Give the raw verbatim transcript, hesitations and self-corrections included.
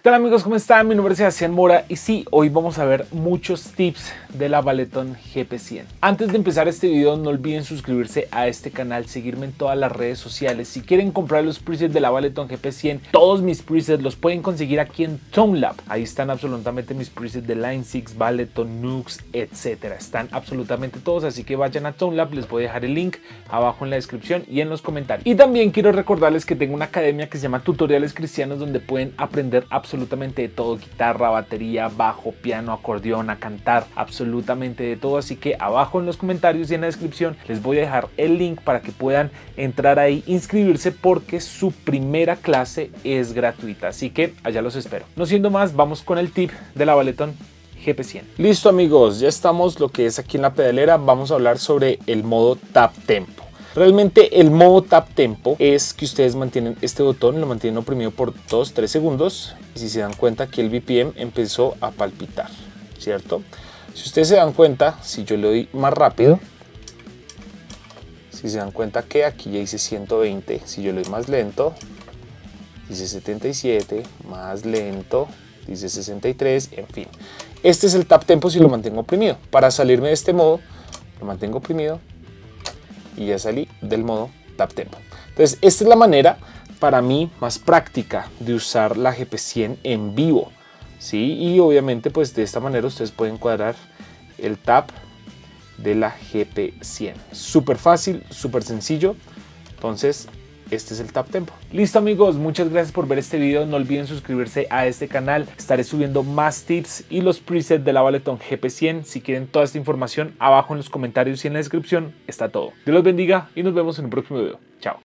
¿Qué tal amigos? ¿Cómo están? Mi nombre es Sebastián Mora y sí, hoy vamos a ver muchos tips de la Ableton G P cien. Antes de empezar este video, no olviden suscribirse a este canal, seguirme en todas las redes sociales. Si quieren comprar los presets de la Ableton G P cien, todos mis presets los pueden conseguir aquí en ToneLab. Ahí están absolutamente mis presets de Line six, Ableton, Nux, etcétera. Están absolutamente todos, así que vayan a ToneLab. Les voy a dejar el link abajo en la descripción y en los comentarios. Y también quiero recordarles que tengo una academia que se llama Tutoriales Cristianos, donde pueden aprender absolutamente absolutamente de todo: guitarra, batería, bajo, piano, acordeón, a cantar, absolutamente de todo. Así que abajo en los comentarios y en la descripción les voy a dejar el link para que puedan entrar ahí, inscribirse, porque su primera clase es gratuita, así que allá los espero. No siendo más, vamos con el tip de la Ableton G P cien. Listo amigos, ya estamos lo que es aquí en la pedalera. Vamos a hablar sobre el modo tap tempo. Realmente el modo tap tempo es que ustedes mantienen este botón, lo mantienen oprimido por dos tres segundos, y si se dan cuenta que el B P M empezó a palpitar, ¿cierto? Si ustedes se dan cuenta, si yo le doy más rápido, si se dan cuenta que aquí ya hice ciento veinte, si yo le doy más lento, dice setenta y siete, más lento, dice sesenta y tres, en fin. Este es el tap tempo si lo mantengo oprimido. Para salirme de este modo, lo mantengo oprimido y ya salí del modo tap tempo. Entonces esta es la manera para mí más práctica de usar la G P cien en vivo, ¿sí? Y obviamente pues de esta manera ustedes pueden cuadrar el tap de la G P cien. Súper fácil, súper sencillo. Entonces este es el tap tempo. Listo amigos, muchas gracias por ver este video. No olviden suscribirse a este canal. Estaré subiendo más tips y los presets de la Ableton G P cien. Si quieren toda esta información, abajo en los comentarios y en la descripción está todo. Dios los bendiga y nos vemos en un próximo video. Chao.